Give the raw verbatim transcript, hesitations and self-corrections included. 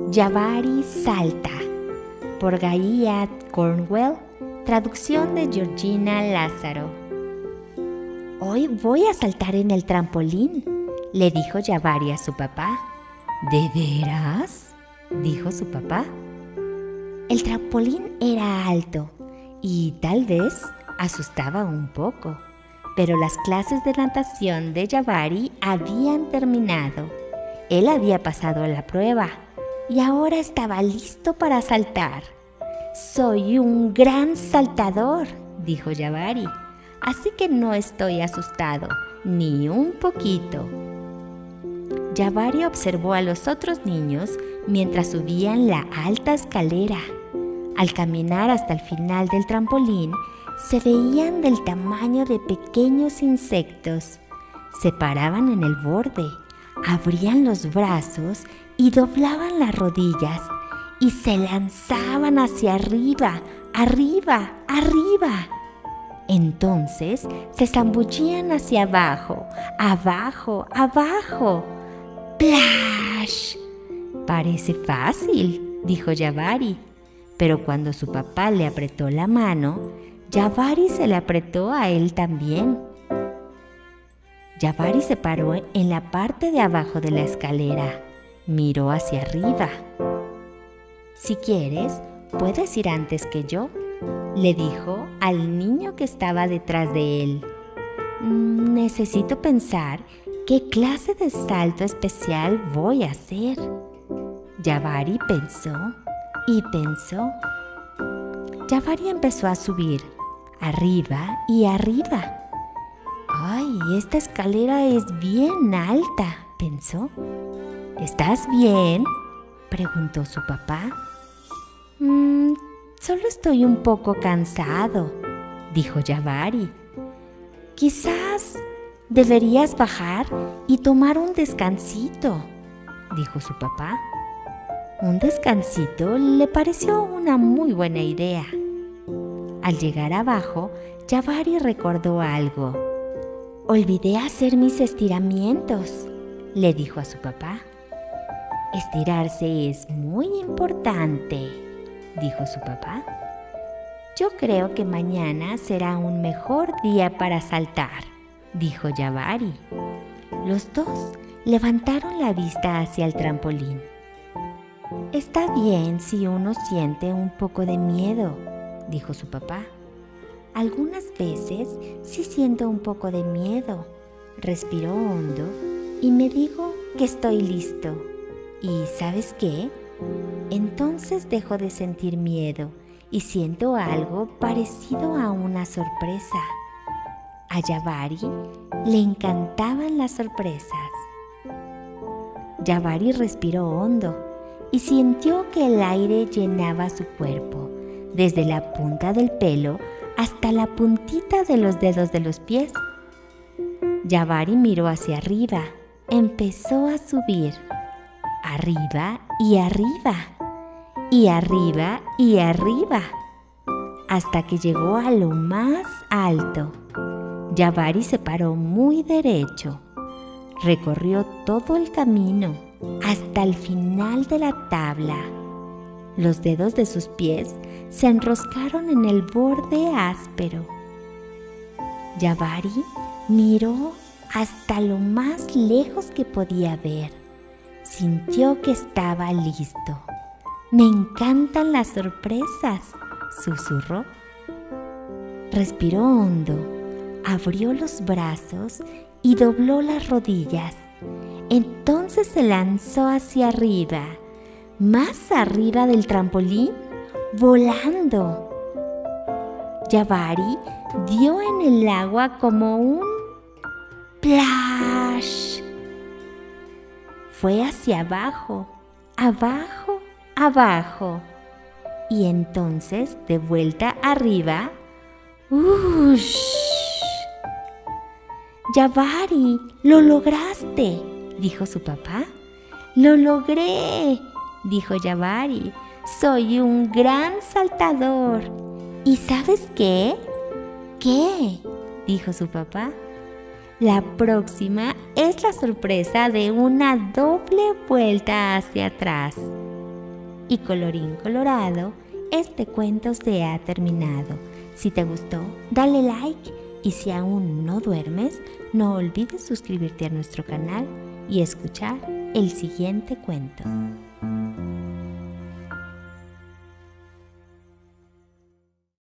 Jabari salta, por Gaia Cornwell, traducción de Georgina Lázaro. Hoy voy a saltar en el trampolín, le dijo Jabari a su papá. ¿De veras?, dijo su papá. El trampolín era alto y tal vez asustaba un poco, pero las clases de natación de Jabari habían terminado. Él había pasado la prueba y ahora estaba listo para saltar. «Soy un gran saltador», dijo Jabari, «así que no estoy asustado, ni un poquito». Jabari observó a los otros niños mientras subían la alta escalera. Al caminar hasta el final del trampolín, se veían del tamaño de pequeños insectos. Se paraban en el borde, abrían los brazos y doblaban las rodillas y se lanzaban hacia arriba, arriba, arriba. Entonces se zambullían hacia abajo, abajo, abajo. ¡Plash! Parece fácil, dijo Jabari, pero cuando su papá le apretó la mano, Jabari se le apretó a él también. Jabari se paró en la parte de abajo de la escalera. Miró hacia arriba. «Si quieres, puedes ir antes que yo», le dijo al niño que estaba detrás de él. «Necesito pensar qué clase de salto especial voy a hacer». Jabari pensó y pensó. Jabari empezó a subir, arriba y arriba. «Ay, esta escalera es bien alta», pensó. «¿Estás bien?», preguntó su papá. «Mmm, solo estoy un poco cansado», dijo Jabari. «Quizás deberías bajar y tomar un descansito», dijo su papá. Un descansito le pareció una muy buena idea. Al llegar abajo, Jabari recordó algo. «Olvidé hacer mis estiramientos», le dijo a su papá. «Estirarse es muy importante», dijo su papá. «Yo creo que mañana será un mejor día para saltar», dijo Jabari. Los dos levantaron la vista hacia el trampolín. «Está bien si uno siente un poco de miedo», dijo su papá. «Algunas veces sí siento un poco de miedo». Respiró hondo y me digo que estoy listo. ¿Y sabes qué? Entonces dejo de sentir miedo y siento algo parecido a una sorpresa. A Jabari le encantaban las sorpresas. Jabari respiró hondo y sintió que el aire llenaba su cuerpo, desde la punta del pelo hasta la puntita de los dedos de los pies. Jabari miró hacia arriba, empezó a subir, arriba y arriba, y arriba y arriba, hasta que llegó a lo más alto. Jabari se paró muy derecho, recorrió todo el camino hasta el final de la tabla. Los dedos de sus pies se enroscaron en el borde áspero. Jabari miró hasta lo más lejos que podía ver. Sintió que estaba listo. «Me encantan las sorpresas», susurró. Respiró hondo, abrió los brazos y dobló las rodillas. Entonces se lanzó hacia arriba, más arriba del trampolín, volando. Jabari dio en el agua como un ¡plash! Fue hacia abajo, abajo, abajo. Y entonces, de vuelta arriba, ¡ush! «Jabari, lo lograste», dijo su papá. «Lo logré», dijo Jabari. «Soy un gran saltador». ¿Y sabes qué? ¿Qué?, dijo su papá. «La próxima es la sorpresa de una doble vuelta hacia atrás». Y colorín colorado, este cuento se ha terminado. Si te gustó, dale like y si aún no duermes, no olvides suscribirte a nuestro canal y escuchar el siguiente cuento.